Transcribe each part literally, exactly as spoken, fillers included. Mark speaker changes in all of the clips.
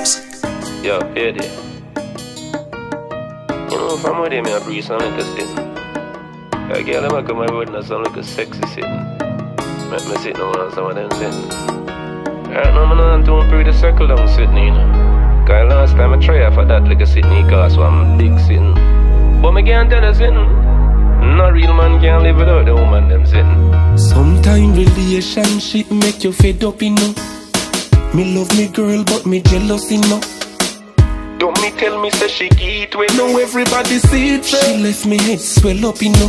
Speaker 1: Yo, hear this. You know, from where they may breathe some like a sitting. A girl ever come over with some like a sexy sitting. Make me sit down on some of them sitting. Right now, I'm not doing pretty circle down sitting, you know. Cause last time I tried for that like a sitting cause I'm big sitting. But me can't tell her sitting. No real man can't live without the woman them sitting.
Speaker 2: Sometimes relationship make you fed up, you know. Me love me girl but me jealous, you know.
Speaker 1: Don't me tell me say she get with.
Speaker 2: Now everybody see it, she left me head swell up, you know.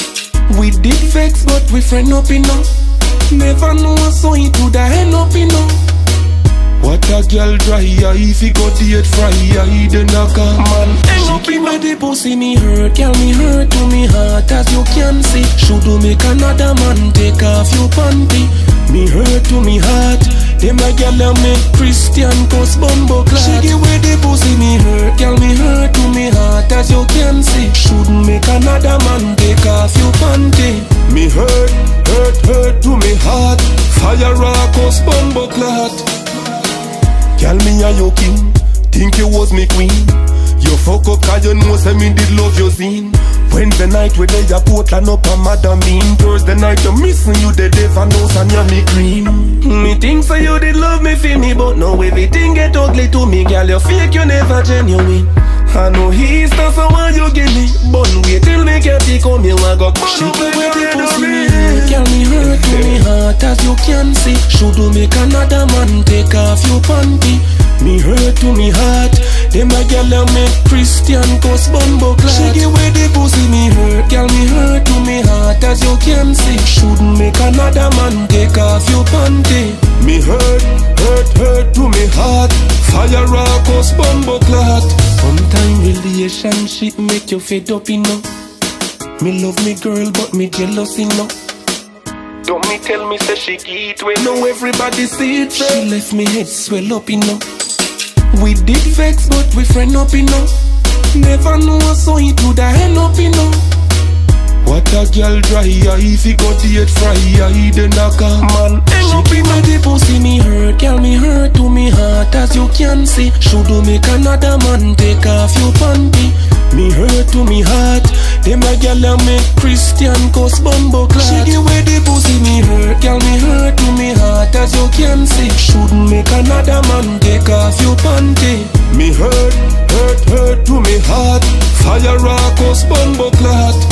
Speaker 2: We did vex but we friend up, you know. Never know so it would end up, you know. What a girl dry eye, if he go date fry eye, then I got man. She keep me the pussy me hurt, girl me hurt to me heart as you can see. Should do make another man take off your panty. Me hurt to me heart. Them a girl a make Christian cause bumbo clad. She give away the pussy me hurt, girl me hurt to me heart as you can see. Shouldn't make another man take off your panty. Me hurt, hurt, hurt to me heart. Fire rock cause bumbo clad. Girl me a your king, think you was me queen. You fuck up cause you know say me did love your scene. Wednesday night we dey a Portland up a Madam Mean. Thursday night you missing you the devil knows and you me cream. Me think so you did love me feel me but now everything get ugly to me. Girl you fake you never genuine. I know he's not someone you give me. But wait till me get it come you a go. She give away the pussy me hurt, girl me hurt to me heart as you can see. Should do make another man take off your panty. Me hurt to me heart. Them a girl a make Christian cause bumbo clad. She give away the pussy me hurt, girl me hurt to me heart as you can see. Shouldn't make another man take off your panty. Me hurt, hurt, hurt to me heart. Fire rock cause bumbo clad. Sometimes relationship make you fed up, you know. Me love me girl but me jealous, you know.
Speaker 1: Don't me tell me say she get with.
Speaker 2: Now everybody see it, she left me head swell up, you know. We did vex but we friend up, you know. Never know so it would end up, you know. What a girl dry eye, if he go date fry eye, then I got man. She be me the pussy me hurt, girl me hurt to me heart as you can see. Should do make another man take off your panty. Me hurt to me heart. Them a girl a make Christian cause bumbo clad. She give away the pussy me hurt, girl me hurt to me heart as you can see. Shouldn't make another man take off your panty. Me hurt, hurt, hurt to me heart. Fire rock cause bumbo clad.